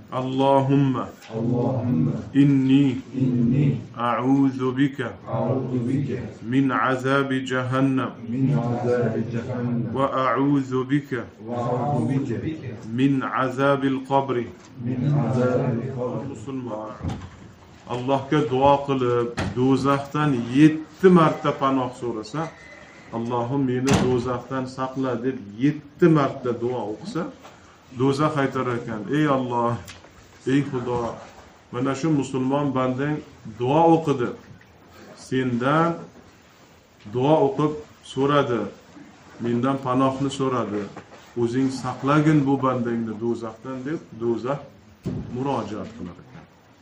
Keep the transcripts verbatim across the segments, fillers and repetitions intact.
Allahumma Allahumma inni inni a'udhu bika a'udhu bika min azabi jahannam min azabi jahannam wa a'udhu bika wa a'udhu bika min azabi al-qabri. min azabi qabr. Musulmon Allohga duo qilib, do'zaxdan yetti marta panoh so'rasa, Allohim meni do'zaxdan saqla deb yetti marta duo o'qisa, do'zax aytar ekan: "Ey Alloh, ey Xudo, mana shu musulmon bandang duo o'qidi. Sendan duo o'qib so'radi, mendan panohni so'radi. O'zing saqlagin bu bandangni do'zaxdan" deb do'zax murojaat qilar ekan.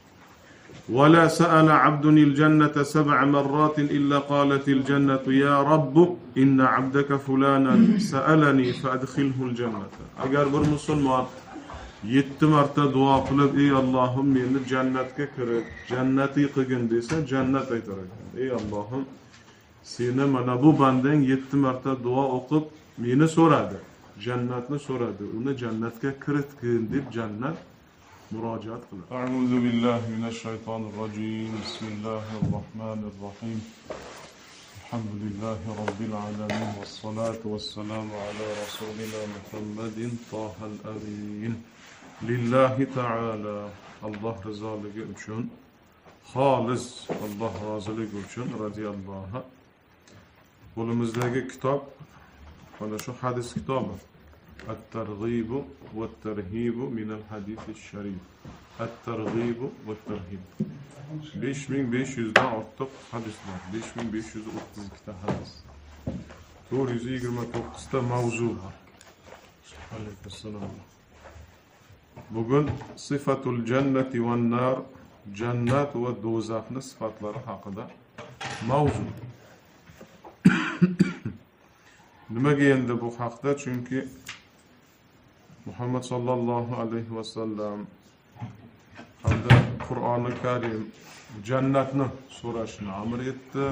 ولا سأل عبد الجنة سبع مرات إلا قالت الجنة يا رب إن عبدك فلانا سألني فأدخله الجنة. Agar bir musulmon yetti marta duo qilib, ey Allohim meni jannatga kirib, jannatiy qilgin desa, jannat aytar ekan: "Ey Allohim, seni mana bu bandang yetti marta duo o'qib meni so'radi, jannatni so'radi, uni jannatga kiritgin" deb jannat murojaat qiladi. A'udhu billahi minash shaytonir rojim. Bismillahir rohmanir rohim. Alhamdulillahi robbil alamin was salatu was salamu ala rasulina Muhammadin tahal amin. Lillahi ta'ala, Alloh rizoligi uchun, xolis Alloh roziligi uchun radiyallohu. Qo'limizdagi kitob mana shu hadis kitobi. الترغيب والترهيب من الحديث الشريف. الترغيب والترهيب. besh ming besh yuz dan ortiq hadis bor. besh ming besh yuz o'ttiz ikki ta hadis. to'rt yuz yigirma to'qqiz ta mavzu bor. Alayhissalom. Bugun sifatul jannati wan nar, jannat va do'zaxning sifatlari haqida mavzu. Nimaga endi bu haqda? Chunki Muhammad sallallohu alayhi va sallam hamda Qur'oni Karim jannatni so'rashni amr etdi,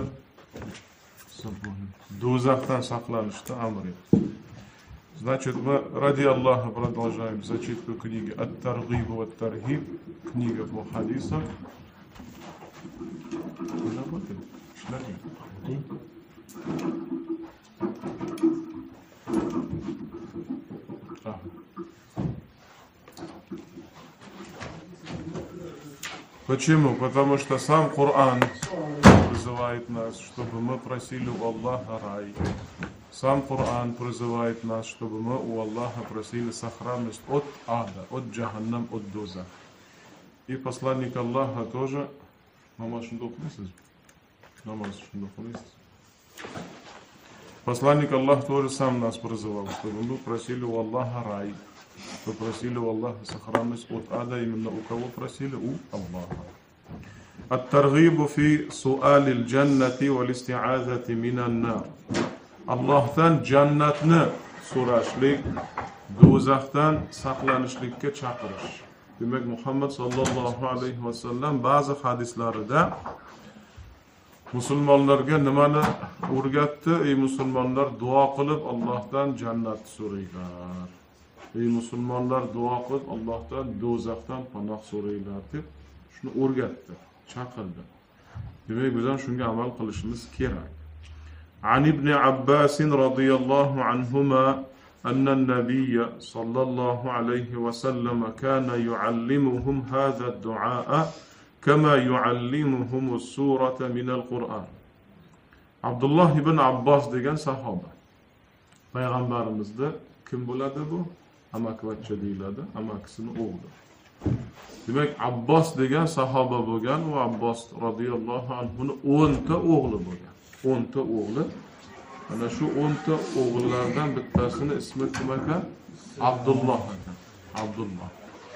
do'zaxdan saqlanishni amr etdi. Значит, мы ради Аллаха продолжаем зачитку книги «Ат-Таргиб ва Ат-Тархиб», книга по хадисам. Почему? Потому что сам Коран призывает нас, чтобы мы просили у Аллаха рай. Сам Коран призывает нас, чтобы мы у Аллаха просили сохранность от ада, от джаханнам, от доза. И посланник Аллаха тоже, намаз Посланник Аллаха тоже сам нас призывал, чтобы мы просили у Аллаха рай. Попросили у Аллаха сохранность от ада. Именно у кого просили? У Аллаха. Ат-таргибу фи суалил джаннати вал исти'азати минан нар. Allohdan jannatni so'rashlik, do'zaxdan saqlanishlikka chaqirish. Demak, Muhammad sallallohu alayhi va sallam ba'zi hadislarida musulmonlarga nimani o'rgatdi? Ey musulmonlar, duo qilib Allohdan jannat so'ranglar. Ey musulmonlar, duo qilib Allohdan do'zaxdan panoh so'ranglar deb shuni o'rgatdi, chaqirdi. Demak, biz ham shunga amal qilishimiz kerak. عن ابن عباس رضي الله عنهما أن النبي صلى الله عليه وسلم كان يعلمهم هذا الدعاء كما يعلمهم السورة من القرآن. عبد الله بن عباس degan sahoba. Payg'ambarimizda kim bo'ladi bu? Amakivachcha deyiladi, amakisining o'g'li. Demak, Abbos degan sahoba bo'lgan va Abbos radhiyallohu anhuning o'n ta o'g'li bo'lgan. o'n ta o'g'li. Ana shu o'n ta o'g'illardan bittasini ismi kim ekan? Abdulloh ekan. Abdulloh.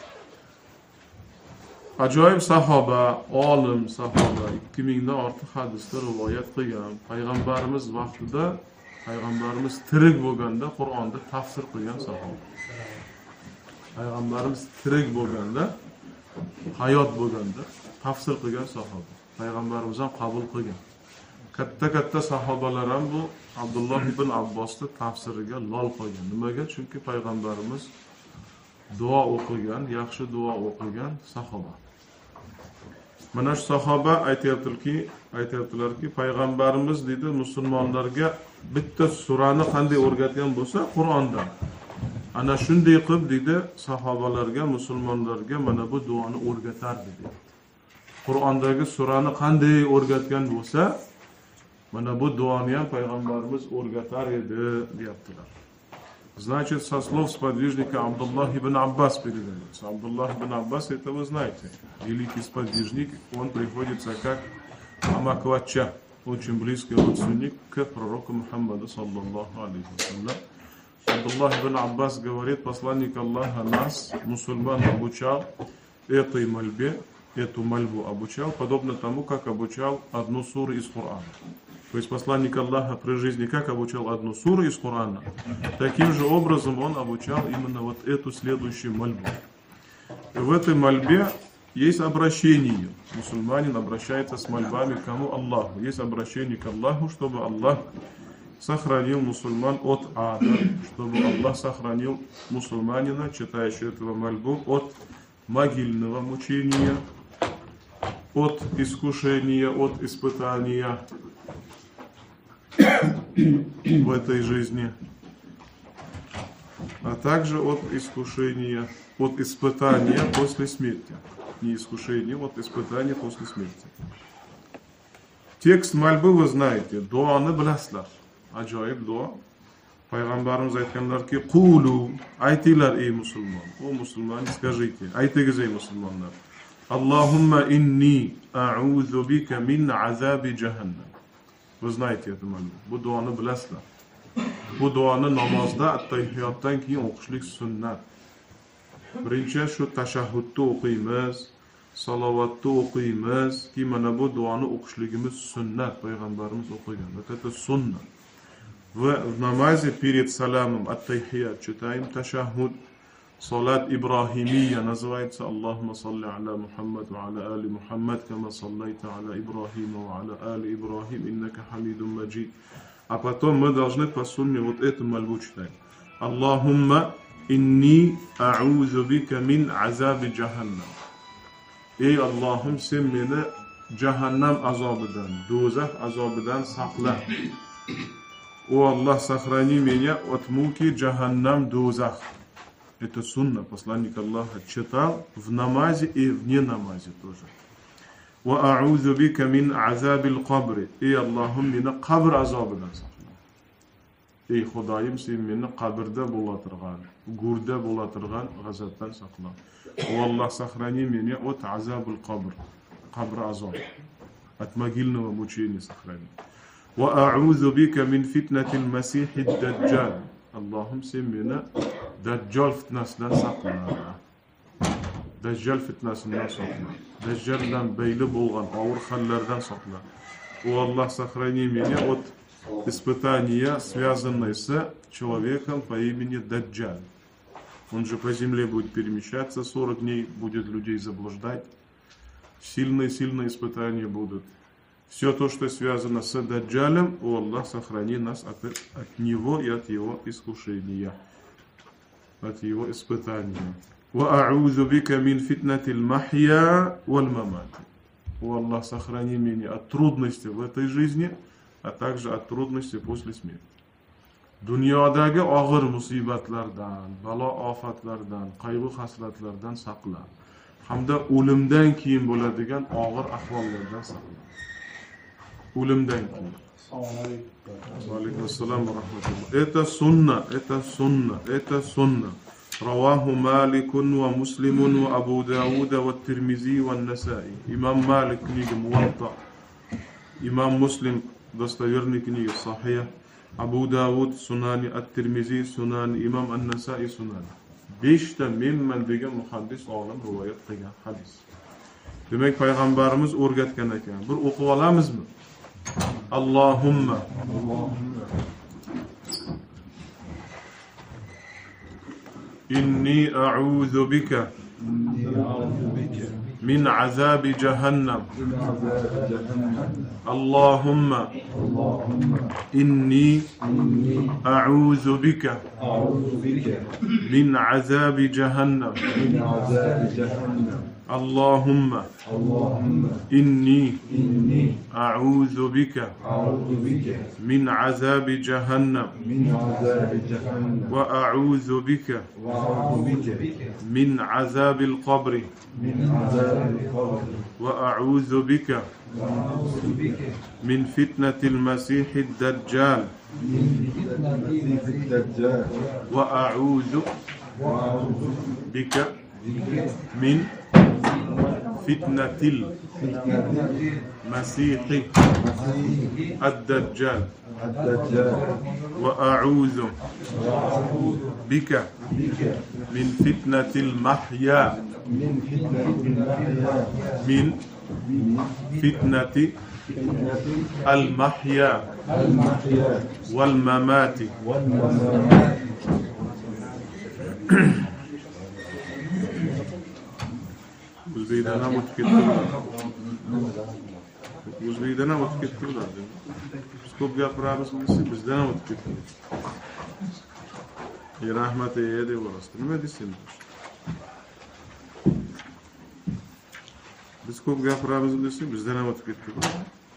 Ajoyib sahoba, olim sahoba, ikki ming dan ortiq hadisda rivoyat qilgan. Payg'ambarimiz vaqtida, payg'ambarimiz tirik bo'lganda Qur'onni tafsir qilgan sahoba. Payg'ambarimiz tirik bo'lganda, hayot bo'lganda tafsir qilgan sahoba. Payg'ambarimiz ham qabul qilgan. Katta-katta sahobalar ham bu Abdulloh ibn Abbosning tafsiriga lol qolgan. Nimaga? Chunki payg'ambarimiz duo o'qigan, yaxshi duo o'qigan sahoba. Mana shu sahoba aytayaptilarki, aytayaptilarki, payg'ambarimiz dedi musulmonlarga bitta surani qanday o'rgatgan bo'lsa, Qur'ondan. Ana shunday qilib dedi sahobalarga, musulmonlarga mana bu duoni o'rgatardi dedi. Qur'ondagi surani qanday o'rgatgan bo'lsa, mana bu duoni ham payg'ambarimiz o'rgatar edi, deyaptilar. Значит, со слов сподвижника Абдуллах ибн Аббас передается. Абдуллах ибн Аббас, это вы знаете, великий сподвижник, он приходится как Амаквача, очень близкий родственник к пророку Мухаммаду, саллаллаху алейхи вассалям. Абдуллах ибн Аббас говорит, посланник Аллаха нас, мусульман, обучал этой мольбе, эту мольбу обучал, подобно тому, как обучал одну суру из Корана. То есть посланник Аллаха при жизни как обучал одну суру из Корана, таким же образом он обучал именно вот эту следующую мольбу. И в этой мольбе есть обращение. Мусульманин обращается с мольбами к кому? Аллаху. Есть обращение к Аллаху, чтобы Аллах сохранил мусульман от ада, чтобы Аллах сохранил мусульманина, читающего эту мольбу, от могильного мучения, от искушения, от испытания в этой жизни, а также от искушения, от испытания после смерти. Не искушения, от испытания после смерти. Текст мольбы вы знаете. Дуаны bilasizlar. Ajoyib duo. Payg'ambarimiz aytganlarki, qulu, aytinglar ey musulmon. O musulmon, скажите, aytingiz ey musulmonlar. Allohumma inni a'udhu bika min azabi jahannam. Вы знаете эту молитву. Bu duoni bilasizlar. Bu duoni namozda at-tahiyyotdan keyin o'qishlik sunnat. Birinchi shu tashahhudni o'qiymiz, salovatni o'qiymiz, ki mana bu duoni o'qishligimiz sunnat, payg'ambarimiz o'qigan. Это sunna. В намазе перед саламом ат-тахият читаем ташаххуд. Салат Ибрахимия называется. Аллахумма салли аля Мухаммад ва аля али Мухаммад, кама саллайта аля Ибрахима ва аля али Ибрахим, иннака хамидум маджид. А потом мы должны по сунне вот эту мольбу читать. Аллахумма инни а'узу бика мин азаби джаханнам. Ey Allohim, sen meni jahannam azobidan, do'zax azobidan saqla. O Allah, сохрани меня от муки джаханнам, do'zax. Это сунна, посланник Аллаха читал в намазе и вне намазе тоже. Ва а'узу бика мин азабил кабри. Ey Allohim, meni qabr azobidan saqla. Ey Xudoyim, sen meni qabrda bo'la turgan, go'rda bo'la turgan g'azabdan saqla. O Allah, сохрани меня от азабил кабр, qabr azob, от могильного мучения сохрани. Ва а'узу бика мин фитнатил масихид даджджал. Allohim, sen meni Dajjal fitnasidan saqla. Dajjal fitnasidan saqla. Dajjaldan bayli bo'lgan og'ir hallardan saqla. O Allah, сохрани меня от испытания, связанное с человеком по имени Даджджаль. Он же по земле будет перемещаться, сорок дней будет людей заблуждать. Сильные-сильные испытания будут. Все то, что связано с Даджалем, о Аллах, сохрани нас от, от него и от его искушения, от его испытания. Ва а'узу бика мин фитнатил махья валь мамат. О Аллах, сохрани меня от трудностей в этой жизни, а также от трудностей после смерти. Dunyodagi og'ir musibatlardan, balo ofatlardan, qayg'u hasratlardan saqla. Hamda o'limdan keyin bo'ladigan og'ir ahvollardan saqla. O'limdan keyin. Assalomu alaykum assalom va rahmatulloh. Это sunna, это sunna, это sunna. Раваху Маликун ва Муслимун ва Абу Дауда ва Тирмизи ва Насаи. Имам Малик книга Муатта. Имам Муслим достоверный книга Сахия. Abu Davud Sunani, At-Tirmizi Sunani, Imam An-Nasai Sunani. besh ta menman degan muhaddis olim rivoyat qilgan hadis. Demak, payg'ambarimiz o'rgatgan ekan. Bir o'qib olamizmi? Allohumma inni a'udhu bika من عذاب جهنم من عذاب جهنم اللهم اللهم إني إني أعوذ بك أعوذ بك من عذاب جهنم من عذاب جهنم اللهم اللهم إني إني أعوذ بك أعوذ بك من عذاب جهنم من عذاب جهنم وأعوذ بك وأعوذ بك من عذاب القبر من عذاب القبر وأعوذ بك وأعوذ بك من فتنة المسيح الدجال من فتنة المسيح الدجال وأعوذ وأعوذ بك بك من فتنة فتنة المسيح المسيح الدجال الدجال وأعوذ وأعوذ بك بك من فتنة المحيا من فتنة المحيا من من فتنة فتنة المحيا المحيا والممات والممات O'zbekdan o'tketdilar. O'zbekdan o'tketdilar. Biz ko'p gapiramiz, bizdan ham o'tketdilar. Ey rahmat ey deb orasida. Nima deysiz? Biz ko'p gapiramiz desa, bizdan ham o'tketdilar.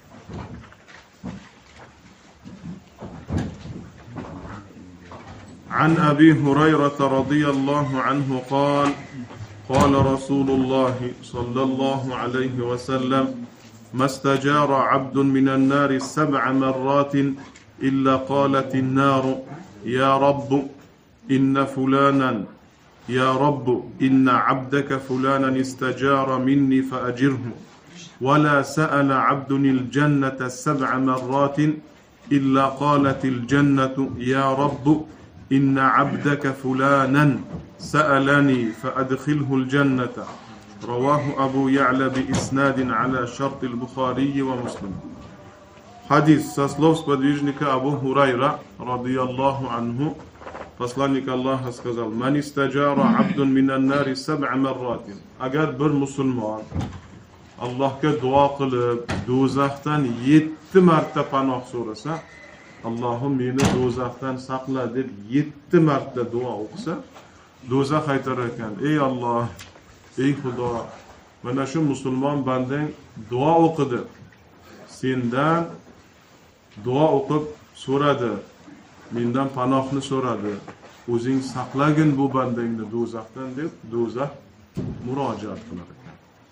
عن أبي هريرة رضي الله عنه قال قال رسول الله صلى الله عليه وسلم ما استجار عبد من النار سبع مرات إلا قالت النار يا رب إن فلانا يا رب إن عبدك فلانا استجار مني فأجره ولا سأل عبد الجنة سبع مرات إلا قالت الجنة يا رب إن عبدك فلانا سألني فأدخله الجنة رواه أبو يعلى بإسناد على شرط البخاري ومسلم. حديث со слов сподвижника Абу Хурайра радийаллаху анху, посланник Аллаха сказал: "Ман истаджара абдун минан нари саб'a марратин." Agar bir musulmon Allohga duo qilib, do'zaxdan yetti marta panoh so'rasa, Allohim meni do'zaxdan saqla deb yetti marta duo o'qisa, do'zax aytar ekan: "Ey Alloh, ey Xudo, mana shu musulmon bandang duo o'qidi. Sendan duo o'qib so'radi, mendan panohni so'radi. O'zing saqlagin bu bandangni do'zaxdan" deb do'zax murojaat qilar ekan.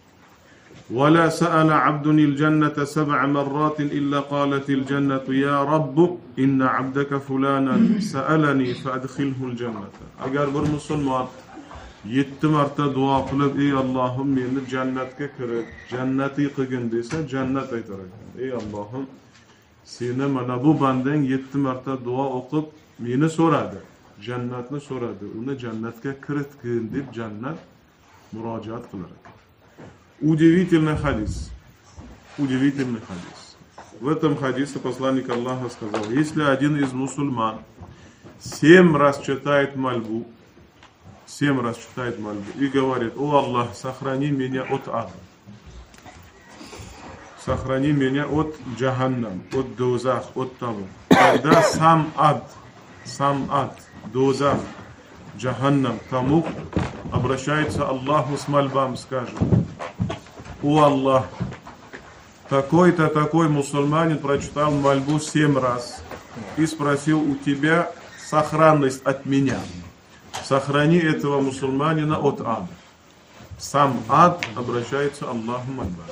ولا سأل عبد الجنة سبع مرات إلا قالت الجنة يا رب إن عبدك فلانا سألني فأدخله الجنة. Agar bir musulmon yetti marta duo qilib, ey Allohim meni jannatga kirib, jannati qilgin desa, jannat aytar ekan: "Ey Allohim, seni mana bu bandang yetti marta duo o'qib meni so'radi, jannatni so'radi, uni jannatga kiritgin" deb jannat murojaat qilar ekan. Удивительный хадис. Удивительный хадис. В этом хадисе посланник Аллаха сказал: если один из мусульман семь раз читает мольбу, семь раз читает мольбу и говорит: "О Аллах, сохрани меня от ада, сохрани меня от джаханнам, от дозах, от того", тогда сам ад, сам ад, дозах, джаханнам, тому обращается Аллаху с мольбами, скажет: "О Аллах, такой-то такой мусульманин прочитал мольбу семь раз и спросил у тебя сохранность от меня. Сохрани этого мусульманина от ада". Сам ад обращается Аллаху мольбами.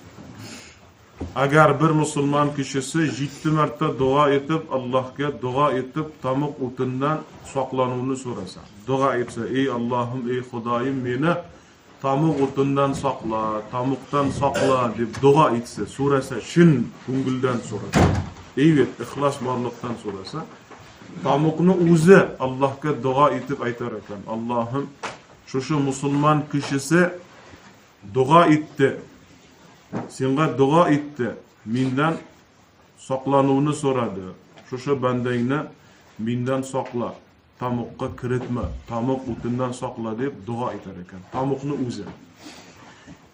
Agar bir musulmon kishisi yetti marta duo etib, Allohga duo etib, tamuq o'tindan saqlanuvni so'rasa, duo etsa: "Ey Allohim, ey Xudoyim, meni tamuq o'tindan saqla, tamuqdan saqla" deb duo etsa, so'rasa, shin ko'ngildan so'rasa, evet, ixlos borliqdan so'rasa, tamuqni o'zi Allohga duo etib aytar ekan: "Allohim, shu musulmon kishisi duo etdi, senga duo etdi, mendan saqlanuvni so'radi. Shu bandangni mendan saqla, tamuqqa kiritma, tamuq o'tindan saqla" deb duo etar ekan. Tamuqni o'zi.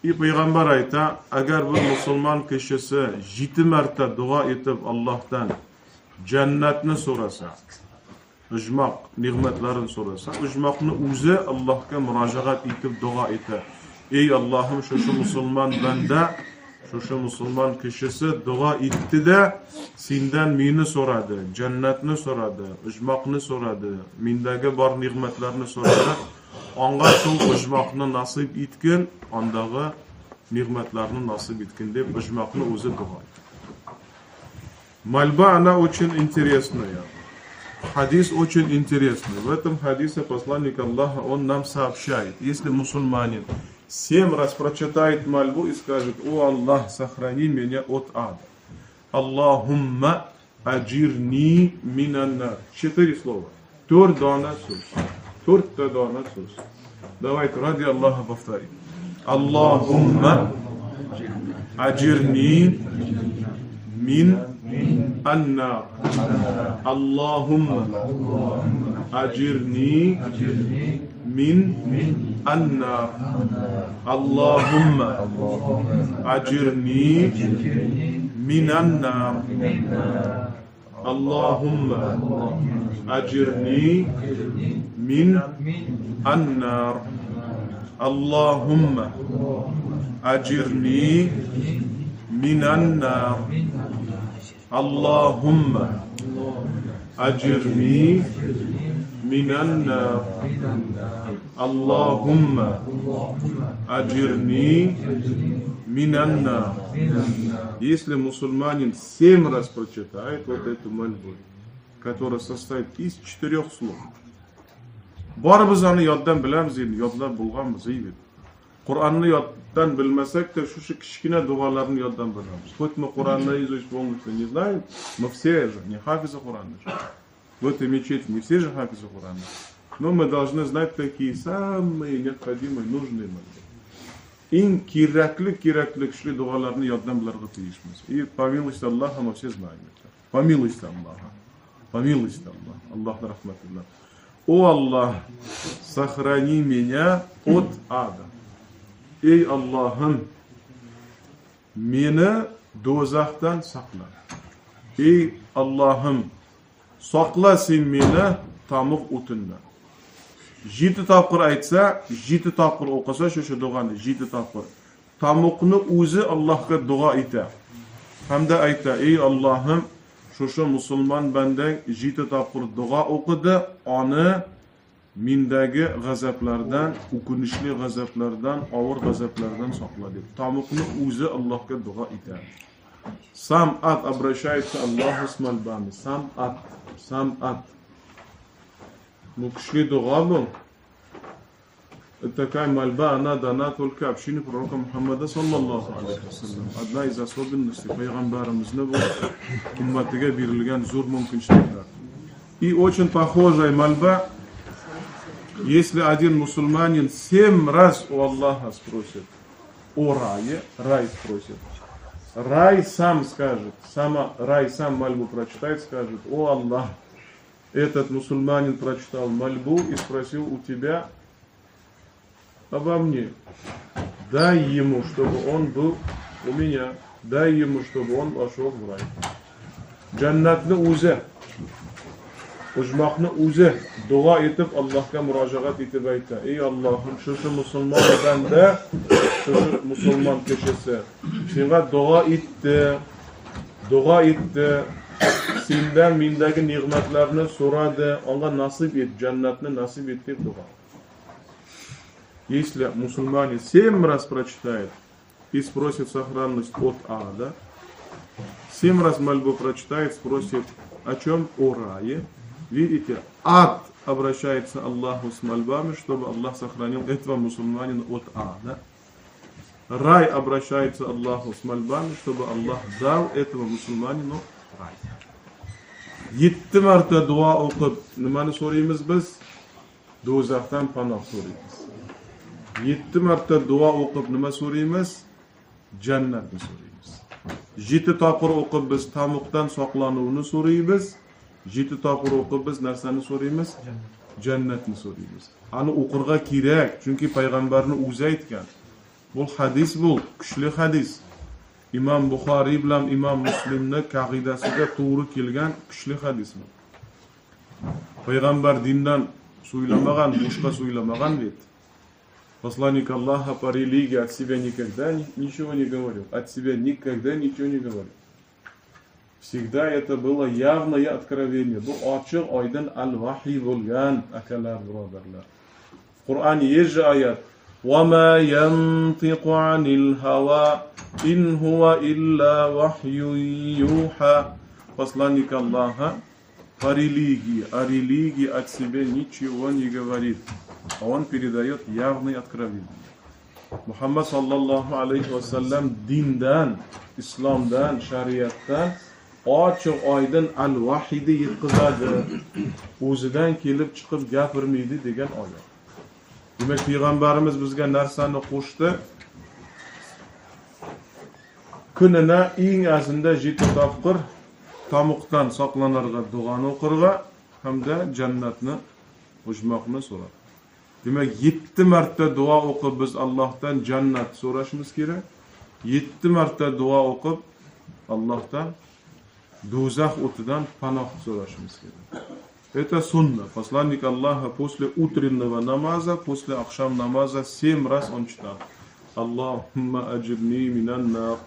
И payg'ambar ayta, agar bir musulmon kishisi yetti marta duo etib Allohdan jannatni so'rasa, ujmoq ne'matlarini so'rasa, ujmoqni o'zi Allohga murojaat etib duo etadi. Ey Allohim, shu musulmon banda, shu musulmon kishisi duo etdi-da, sendan meni so'radi, jannatni so'radi, ujmoqni so'radi, mendagi bor ne'matlarni so'radi. Onga shu ujmoqni nasib etgin, ondagi ne'matlarni nasib etgin deb ujmoqni o'zi duo etdi. Мольба, она очень интересная. Хадис очень интересный. В этом хадисе посланник Аллаха, он нам сообщает, если мусульманин семь раз прочитает мольбу и скажет: «О Аллах, сохрани меня от ада». Аллахумма аджирни минаннар. Четыре слова. Төрт дона сөз. Төрт дона сөз. Давайте, ради Аллаха повторим. Аллахумма аджирни мин аннар. Аллахумма аджирни мин аннар. Аллахумма аджирни мин аннар. Аллахумма аджирни мин аннар. Аллахумма аджирни мин аннар. Аллахумма аджирни мин аннар. Аллахумма аджирни мин аннар. Если мусульманин семь раз прочитает вот эту мольбу, которая состоит из четырех слов, baribir uni yoddan bilamiz, endi yodlab bo'lganmiz, deydi. Qur'onni yoddan bilmasak-da, shu kichkina duolarni yoddan bilamiz. Хоть мы Qur'on наизусть полностью не знаем, мы все же не хафизы Qur'она. В этой мечети не все же хафизы Qur'она. Но мы должны знать такие самые необходимые, нужные молитвы. Eng kerakli, kerakli kuchli duolarni yoddan bilarga tegishmiz. И по милости Аллаха мы все знаем это. По милости Аллаха. По милости Аллаха. Аллах рахматуллах. О Аллах, сохрани меня от ада. Ey Allohim, meni do'zaxdan saqla. Ey Allohim, saqla sen meni tamuq o'tindan. yetti taqir aytsa, yetti taqir o'qisa, shu shu duoni yetti taqir. Tamuqni o'zi Allohga duo etadi. Hamda ayta: "Ey Allohim, shu shu musulmon bandang yetti taqir duo o'qidi, oni mendagi g'azablardan, ukunishli g'azablardan, og'ir g'azablardan saqla" deb. Tamuqni o'zi Allohga duo etadi. Sam'at обращается Alloh с мольбами. Sam'at, sam'at. Ну, кушли дугабу. Такая мольба, она дана только общине пророка Мухаммада, саллаллаху алейхи вассалям. Одна из особенностей пайгамбаримизни бу умматига берилген зор мүмкіншіліктер. И очень похожая мольба, если один мусульманин семь раз у Аллаха спросит о рае, рай спросит. Рай сам скажет, сама, рай сам мольбу прочитает, скажет: «О Аллах, этот мусульманин прочитал мольбу и спросил у тебя обо мне. Дай ему, чтобы он был у меня. Дай ему, чтобы он вошел в рай». Jannatni o'zi, ujmoqni o'zi duo etib Allohga murojaat etib aytadi: "Ey Allohim, shu shu musulmon banda, shu shu musulmon kishisi senga duo etdi, duo etdi. Sendan mendagi ne'matlarni so'radi, onga nasib et, jannatni nasib et" deb duo. Если мусульманин семь раз прочитает и спросит сохранность от ада, семь раз мольбу прочитает, спросит о чем? О рае. Видите, ад обращается Аллаху с мольбами, чтобы Аллах сохранил этого мусульманина от ада. Рай обращается Аллаху с мольбами, чтобы Аллах дал этого мусульманину рай. yetti marta duo o'qib nimani so'raymiz biz? Do'zaxdan panoh so'raymiz. yetti marta duo o'qib nima so'raymiz? Jannatni so'raymiz. yetti taqir o'qib biz tamuqdan saqlanuvni so'raymiz. yetti taqir o'qib biz narsani so'raymiz? Jannatni so'raymiz. Ani o'qirga kerak, chunki payg'ambarning o'zi aytgan: Bu hadis bu, kuchli hadis. Imom Buxoriy bilan Imom Muslimning qaqidasiga to'g'ri kelgan kuchli hadis bu. Payg'ambar dindan so'ylamagan, boshqa so'ylamagan deydi. Посланник Аллаха по религии от себя никогда ничего не говорил, от себя никогда ничего не говорил. Всегда это было явное откровение. Bu ochiq oydin al-vahiy bo'lgan akalar, birodarlar. Qur'on yeji oyat: "Va ma yantiqu anil hawa in huwa illa wahyun yuha". Посланник Аллаха по религии, о религии от себя ничего не говорит. А он передает явные откровения. Muhammad sallallohu alayhi va sallam dindan, islomdan, shariatdan ochiq oydin al-vahiyni yetkazadi. O'zidan kelib chiqib gapirmaydi degan oyat. Demak, payg'ambarimiz bizga narsani qo'shdi. Kunina eng azimda yetti topqir tomoqdan saqlanarga duoni o'qirga hamda jannatni o'jmoqni so'radi. Demak, yetti marta duo o'qib biz Allohdan jannat so'rashimiz kerak. yetti marta duo o'qib Allohdan do'zax o'tidan panoh so'rashimiz kerak. Это сунна. Посланник Аллаха после утреннего намаза, после акшам намаза семь раз он читал: Аллахумма аджирни минан нар.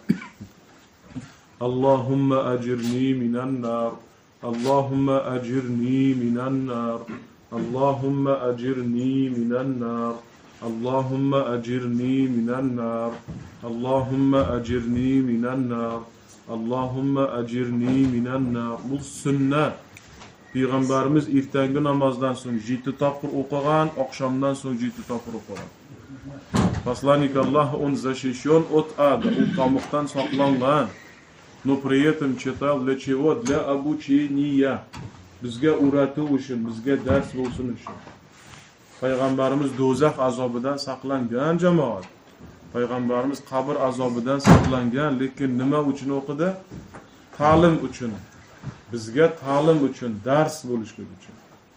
Аллахумма аджирни минан нар. Аллахумма аджирни минан нар. Аллахумма аджирни минан нар. Аллахумма аджирни минан нар. Аллахумма аджирни минан нар. Allohumma ajirni minan nar. Bu sunna. Payg'ambarimiz ertangi namozdan so'ng yetti taqir o'qigan, oqshomdan so'ng yetti taqir o'qigan. Посланник Аллаха, он защищен от ада, он tomoqdan saqlangan. Но при этом читал для чего? Для обучения. Bizga o'ratuv uchun, bizga dars bo'lsin uchun. Payg'ambarimiz do'zax azobidan saqlangan jamoat. Payg'ambarimiz qabr azobidan saqlangan, lekin nima uchun o'qidi? Ta'lim uchun. Bizga ta'lim uchun, dars bo'lishlik uchun.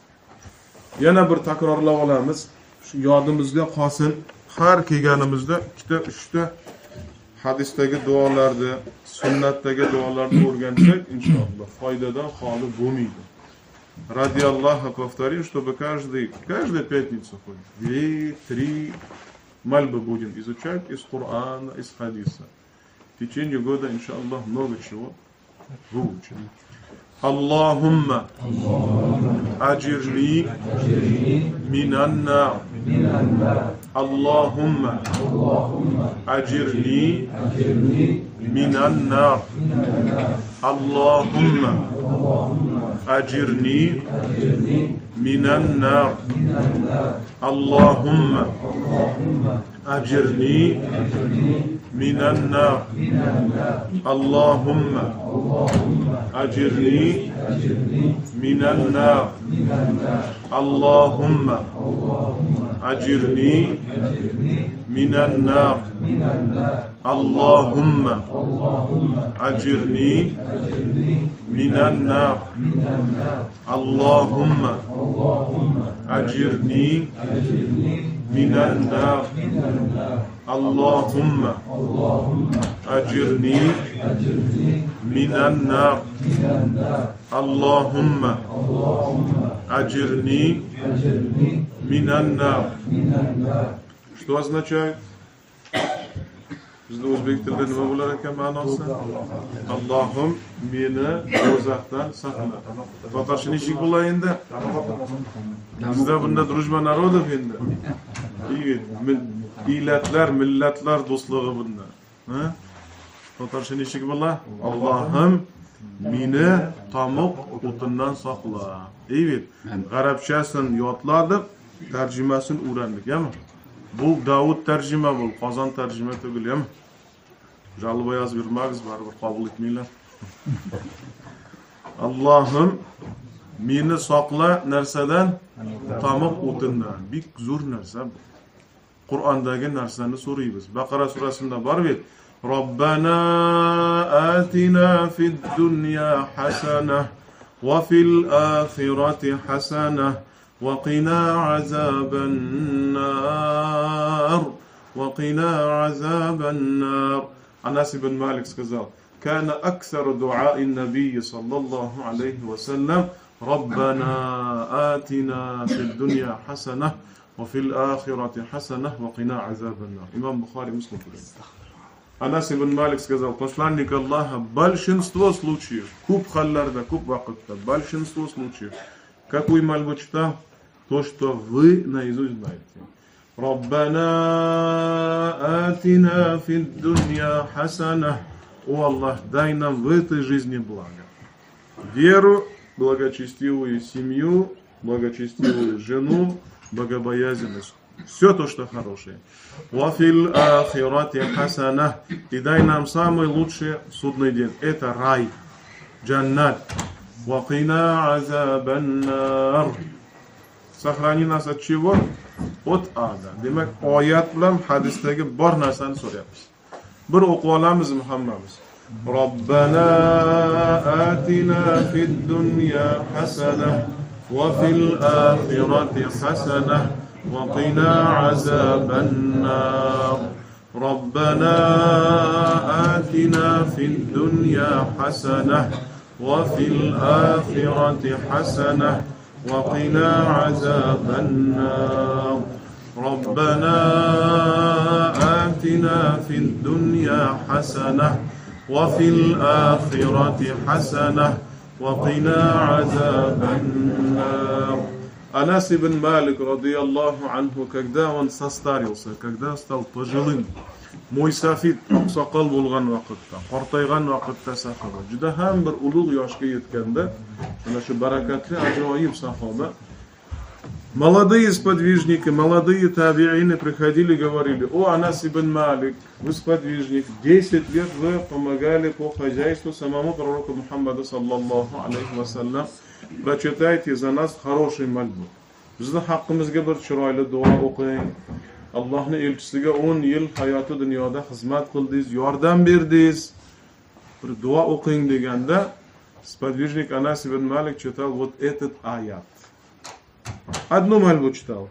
Yana bir takrorlab olamiz. Shu yodimizga qolsin. Har kelganimizda ikkita, uchta hadisdagi duolarni, sunnatdagi duolarni o'rgansak, inshaalloh foydadan xoli bo'lmaydi. Ради Аллаха повторим, чтобы каждый, каждую пятницу хоть две, три мальбы будем изучать из Корана, из хадиса. В течение года, иншаллах, много чего выучим. Аллахумма аджирни минан нар. Аллахумма аджирни минан нар. Аллахумма أجرني من النار. اللهم أجرني من النار. اللهم أجرني من النار. اللهم أجرني من النار. اللهم أجرني من النار. اللهم أجرني من النار. اللهم أجرني من النار. اللهم أجرني من النار. Что означает? Bizda o'zbek tilida nima bo'lar ekan ma'nosi? Allohim meni do'zaxdan saqla. Tatarshinichik bo'lar endi. Bizda bunda drujba narodov endi. Millatlar, millatlar do'stligi bunda. Ha? Tatarshinichik bo'lar. Allohim meni tomoq o'tindan saqla. Evet. Arabchasini yodladik, tarjimasini o'randikmi? Bu Davud tarjima bu, Qozon tarjima tugilmi? Jalba yozib bermagiz, baribir qabul etmanglar. Allohim meni saqla narsadan, tomoq o'tindan. Bik zo'r narsa bu. Qur'ondagi narsani so'raymiz. Baqara surasida bor-ku, Robbana atina fid dunya hasanah va fil akhirati hasanah وقنا عذاب النار وقنا عذاب النار. Анас ибн Малик сказал: كان أكثر دعاء النبي صلى الله عليه وسلم ربنا آتنا في الدنيا حسنة وفي الآخرة حسنة وقنا عذاب النار. Имам Бухари, Муслим. Анас ибн Малик сказал: посланник Аллаха большинство случаев, куб халларда, куб вакытта, большинство случаев, какой мольбу читал? То, что вы наизусть знаете. Раббана атина фид дунья хасана. О Аллах, дай нам в этой жизни благо. Веру, благочестивую семью, благочестивую жену, богобоязненность. Все то, что хорошее. Вафил ахирати хасана. И дай нам самый лучший судный день. Это рай. Джаннат. Вакина азабаннар. Сохрани нас от чего? От ада. Демек, аят билан хадистаги бар наrsani so'rayapmiz. Bir o'qib olamiz Muhammad. Robbana atina fid dunya hasana va fil akhirati hasana va qina azaban nar. Robbana atina fid dunya hasana va fil akhirati hasana va qina azaban nar. ربنا آتنا في الدنيا حسنة وفي الآخرة حسنة وقنا عذاب النار. Анас ибн Малик, радиаллаху анху, когда он состарился, когда стал пожилым, мой сафит, ақсақал болған вақытта, қартайған вақытта сахаба, juda ham bir ulug' yoshga yetkanda, ana shu barakatli ajoyib sahaba, молодые сподвижники, молодые табиины приходили и говорили: о, Анас ибн Малик, вы сподвижник, десять лет вы помогали по хозяйству самому пророку Мухаммаду саллаллаху алейхи вассалям, прочитайте за нас хороший мольбу. Bizning haqqimizga bir chiroyli duo o'qing. Allohning elchisiga o'n yil hayoti dunyoda xizmat qildingiz, yordam berdingiz. Bir duo o'qing deganda, сподвижник Анас ибн Малик читал вот этот аят. Одну мольбу читал.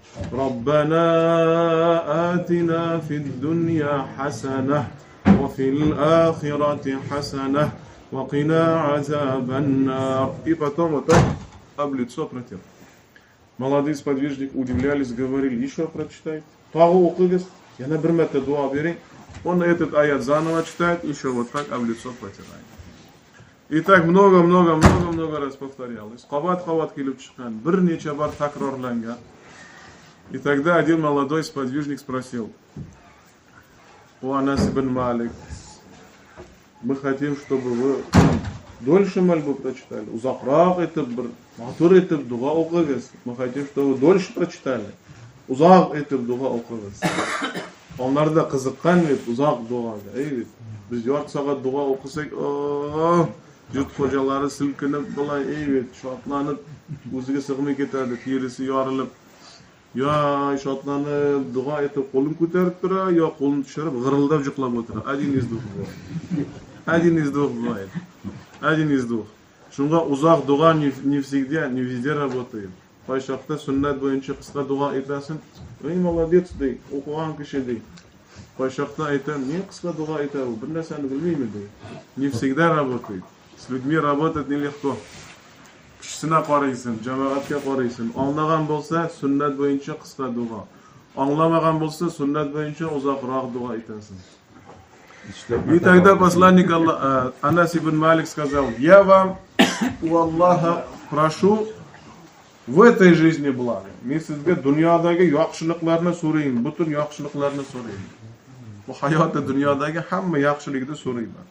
Раббана атина фид дунья хасана ва фил ахирати хасана ва қина азабан нар. И потом вот так об лицо протер. Молодые сподвижники удивлялись, говорили: еще прочитай. Тагы оқыңыз, yana bir marta дуа берing. Он этот аят заново читает, еще вот так об лицо протирает. И так много-много-много-много раз повторялось. Qavat-qavat kelib chiqqan, bir necha bor takrorlangan. И тогда один молодой сподвижник спросил: о, Анас ибн Малик, мы хотим, чтобы вы дольше мольбу прочитали. Узақрақ етіп, бір матур етіп дуа оқыңыз. Мы хотим, чтобы вы дольше прочитали. Ұзақ етіп дуа оқыңыз. Onlar da қызыққан ет, ұзақ дуаға. Ей, біз жарты сағат дуа оқысақ, о, жұрт қожалары сілкініп, бұлай, ей, шатланып, өзіге сығмай кетеді, терісі ярылып. Я шатланып, дуа етіп, қолын көтеріп тұра, я қолын түшіріп, ғырылдап жұқлап отыра. Один из двух бывает. Один из двух бывает. Один из двух. Шунға ұзақ дуа не всегда, не везде работает. Пайшақта сүннат бойынша қысқа дуа етасың. Ей, молодец дей, оқыған кіші дей. Пайшақта айтам, не қысқа дуа етау, бір нәрсені білмеймін дей. Не всегда работает. С людьми работать нелегко. Кішісіне қарайсың, жамағатқа қарайсың. Аңлаған болса, сүннат бойынша қысқа дуа. Аңламаған болса, сүннат бойынша ұзақырақ дуа етасың. И тогда посланник Аллаха, Анас ибн Малик сказал: я вам у Аллаха прошу в этой жизни благо. Men sizga dunyodagi yaxshiliklarni so'rayman, butun yaxshiliklarni so'rayman. Bu hayotda dunyodagi hamma yaxshilikni so'rayman.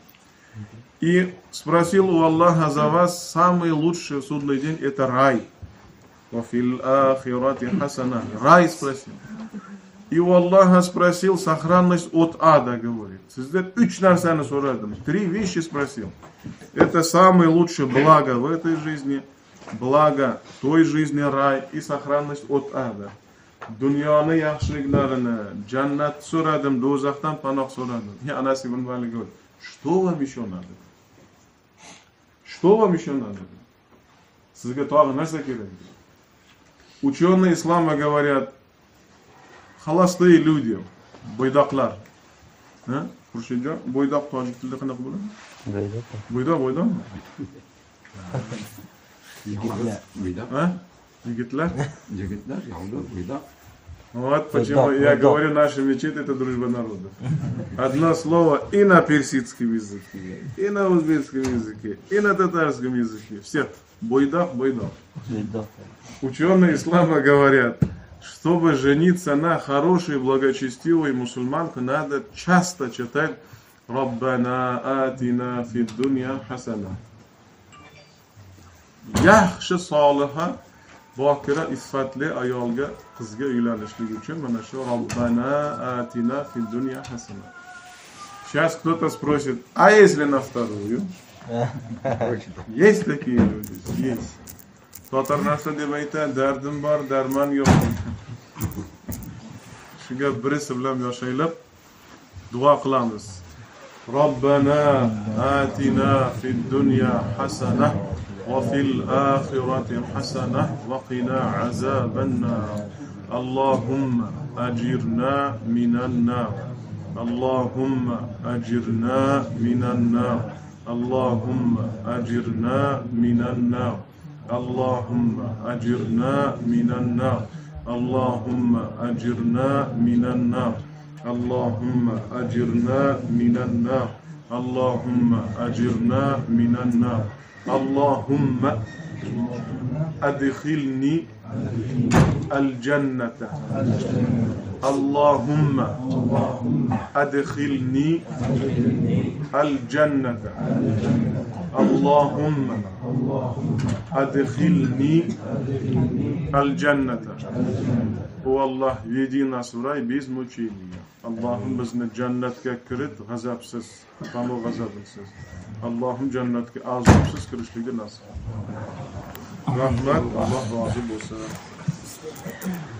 И спросил у Аллаха за вас самый лучший судный день — это рай. Ва фил ахирати хасана. Рай спросил. И у Аллаха спросил сохранность от ада, говорит. Sizden üç narsani so'radim. Три вещи спросил. Это самое лучшее благо в этой жизни, благо той жизни, рай, и сохранность от ада. Dunyoni yaxshiliklarini, jannat so'radim, do'zaxdan panoh so'radim. Ya Anas ibn Malik говорит: что вам еще надо? Что вам еще надо? Sizga tog'i narsa kerak. Ученые ислама говорят: холостые люди, Bo'ydoqlar. Ha? Xurshidjon, bo'ydoq tojik tilida qanaqa bo'ladi? Bo'ydoq. Bo'ydoq, bo'ydoqmi? Yigitlar. Bo'ydoq. Ha? Yigitlar? Yigitlar, yolda bo'ydoq. Вот почему я говорю наша мечеть это дружба народов. Одно слово и на персидском языке, и на узбекском языке, и на татарском языке. Все бойдак, бойдак. Bo'ydoq. Ученые ислама говорят, чтобы жениться на хорошей, благочестивой мусульманке, надо часто читать «Раббана атина фид дунья хасана». Yaxshi soliha bokira iffatli ayolga qizga uylanishlik uchun mana shu Robbana atina fid dunya hasana. Сейчас кто-то спросит, а если на вторую? Есть такие люди? Есть. Totar narsa deb aytadi, dardim bor, darmon yo'q. Shunga birisi bilan yashaylab duo qilamiz. Robbana atina fid dunya hasana وفي الآخرة حسنة وقنا عذاب النار اللهم أجرنا من النار اللهم أجرنا من النار اللهم أجرنا من النار اللهم أجرنا من النار اللهم أجرنا من النار اللهم أجرنا من النار اللهم أجرنا من النار اللهم أدخلني الجنة اللهم أدخلني الجنة اللهم أدخلني الجنة هو الله يدينا سورة بيز مجيني اللهم بزن الجنة كرد غزابسز قاموا غزابسز اللهم جنتك azobsiz kirishlikni nasib. Rahmat, Alloh rozi bo'lsin.